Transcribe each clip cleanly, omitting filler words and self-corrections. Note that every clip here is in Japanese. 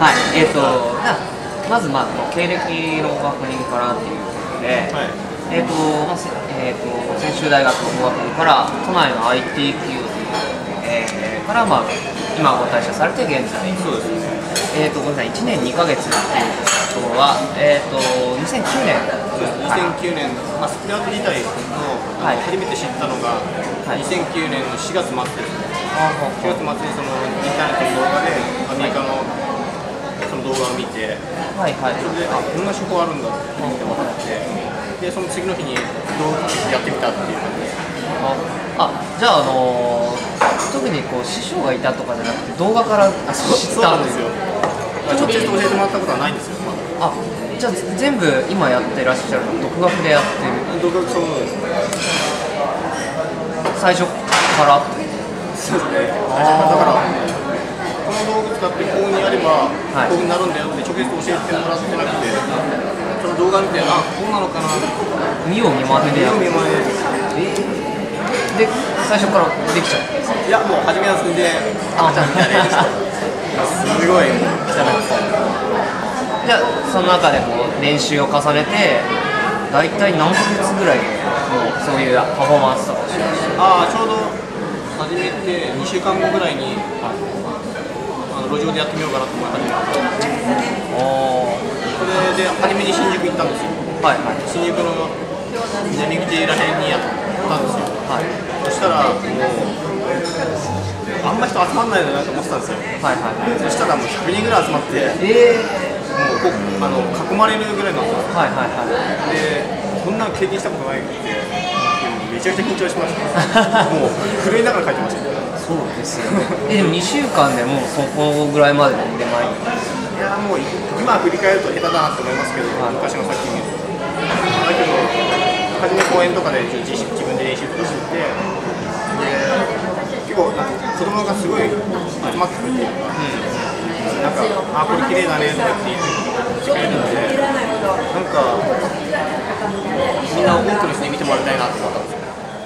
はい、じゃあまず、経歴の確認からっていうことで、 はい、 専修大学法学部から都内の IT 企業から、今ご退社されて現在、 そうですね。 ごめんなさい、1年2ヶ月っていうことは、2009年 2009年、スプレアート自体の、初めて知ったのが、2009年の4月末ですね。4月末にそのインターネットの動画でアメリカのその動画を見て、それでこんな手法あるんだって思って、でその次の日に動画やってみたっていう感じです。 じゃあ、特にこう師匠がいたとかじゃなくて動画から知ったんですよ。 直接教えてもらったことはないんですよ。 じゃあ全部今やってらっしゃるのは独学でやってる。 独学、そうです。 最初からそうですね。だからこの道具使ってこうにやればこうになるんだよって直接教えてもらってなくて、その動画見て、こうなのかな、 見よう見まねでやる。で最初からできちゃう。 いや、もう初めはそれで赤ちゃんみたいなすごい汚くて。 じゃあその中でこう練習を重ねて大体何ヶ月ぐらいでもうそういうパフォーマンスとかしました？ ちょうど始めて2週間後ぐらいに路上でやってみようかなと思い始めた。それで初めに新宿行ったんですよ。新宿の南口らへんにやったんですよ。そしたらもうあんま人集まんないなと思ってたんですよ。そしたらもう100人ぐらい集まって、もう囲まれるぐらいなんですよ。で、こんなの経験したことないって、めちゃくちゃ緊張しました。もう震えながら書いてました。 そうですよね。でも2週間でもうそこぐらいまでの腕前に。 いや、もう今振り返ると下手だなと思いますけど、昔の作品見ると。だけど、初め公演とかで自分で練習とかしてて、結構子供がすごい集まってくるっていうか、これ綺麗だねとかって言ってくれるので、みんな多くの人に見てもらいたいなと思ったんですよ。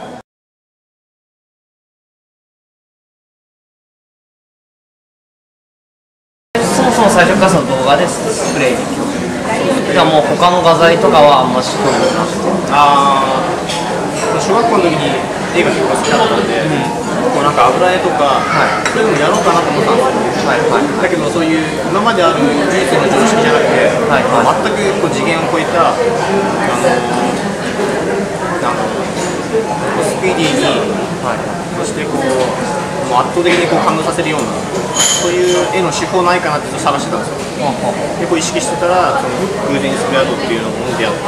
そもそも最初からその動画でスプレーに興味。じゃあもう他の画材とかはあんまし興味なくて。 小学校の時に映画結構好きだったんで、油絵とか、そういうのもやろうかなと思ったんですよ。だけどそういう今まである技術の常識じゃなくて、全く次元を超えたスピーディーに、そしてもう圧倒的に感動させるような、そういう絵の手法ないかなって探してたんですよ。で意識してたら偶然にスプレーアートっていうのも出会って。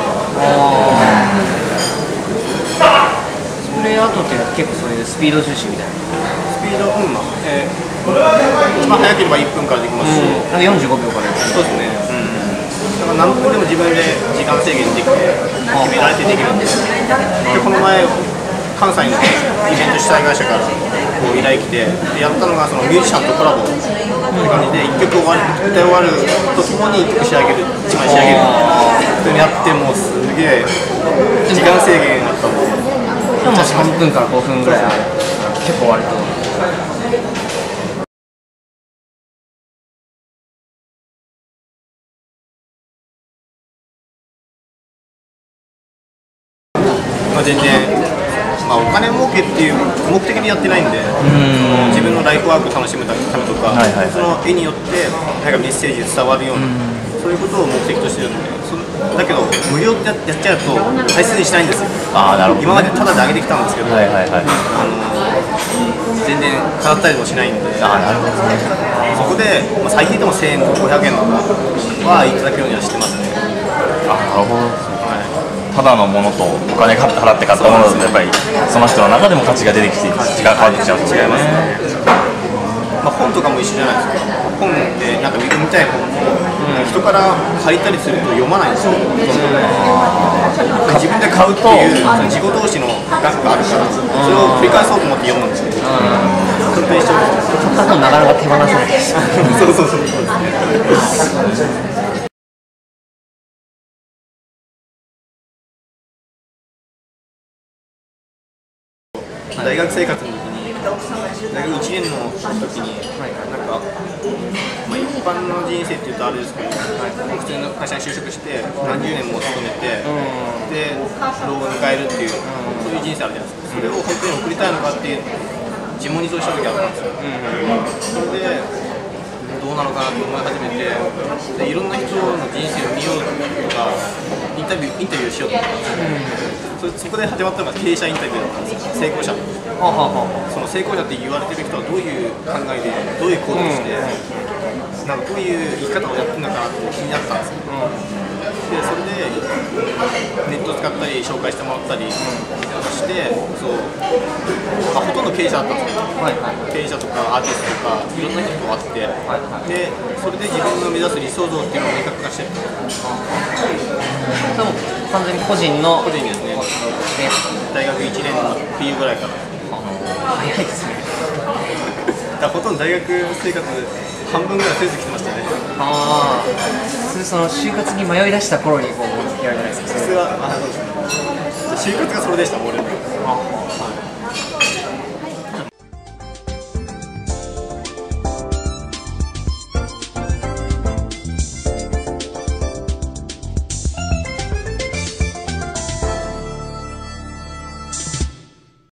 スプレーアートっていうのは結構そういうスピード重視みたいな。 スピード、一番早ければ1分からできますし、 45秒からやる。 そうですね。だから何分でも自分で時間制限できて決められてできるんです。でこの前関西のイベント主催会社から依頼来て、やったのがそのミュージシャンとコラボって感じで、1曲歌い終わるとともに1曲仕上げる、1枚仕上げるってやって、もうすげえ時間制限あったんで、 でも3分から5分ぐらいある。結構割と。 全然、お金儲けっていう目的でやってないんで、自分のライフワークを楽しむためとか、その絵によってメッセージ伝わるような、そういうことを目的としてるので、だけど無料ってやっちゃうと大切にしないんですよ。今までタダで上げてきたんですけど、全然変わったりもしないんで、そこで、最低でも1000円とか500円とかはいただくようにはしてますね。 ただのものとお金払って買ったものだとやっぱりその人の中でも価値が出てきて違う変わってきちゃうんですよね。 本とかも一緒じゃないですか。本って読みたい本も人から借りたりすると読まないんですよ。自分で買うっていう自己投資の額があるから、それを繰り返そうと思って読むんですよ。それと一緒です。 買った本なかなか手放せないです。 大学生活の時に大学1年の時に、なんか、まあ、一般の人生っていうとあれですけど、普通の会社に就職して何十年も勤めて、で老後を迎えるっていう、そういう人生あるじゃないですか。それを本当に送りたいのかっていう自問自答した時あったんですよ。それでどうなのかなと思い始めて、でいろんな人の人生を見ようとかインタビューしようと思ったんですよ。そこで始まったのが経営者インタビューだったんですよ。成功者。その成功者って言われてる人はどういう考えでどういう行動をして、なんかどういう生き方をやってるのかなって気になったんですよ。でそれでネットを使ったり紹介してもらったりして、そう、まあ、ほとんど経営者だったんですけど、経営者とかアーティストとかいろんな人と会って、でそれで自分の目指す理想像っていうのを明確化してる。 でも完全に個人のですね。大学1年の冬ぐらいから。 早いですね。 だからほとんど大学生活半分ぐらいせず来てましたね。 ああ、その就活に迷い出した頃にこうやるじゃないですか。 普通は就活がそれでしたもん俺。